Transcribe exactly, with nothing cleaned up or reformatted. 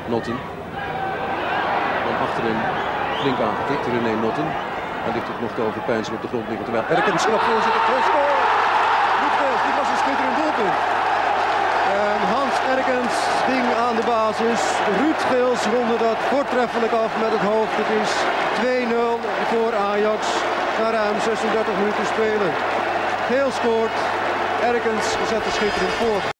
Notten. Dan achterin flink aangetikt, René Notten. Hij ligt ook nog te overpeinzen op de grond liggen, terwijl Erkens knap voorzet. Het score! Roetgeels, dit was een schitterend doelpunt. En Hans Erkens ging aan de basis. Ruud Geels ronde dat voortreffelijk af met het hoofd. Het is twee nul voor Ajax na ruim zesendertig minuten spelen. Geels scoort, Erkens zet de schitterend voor.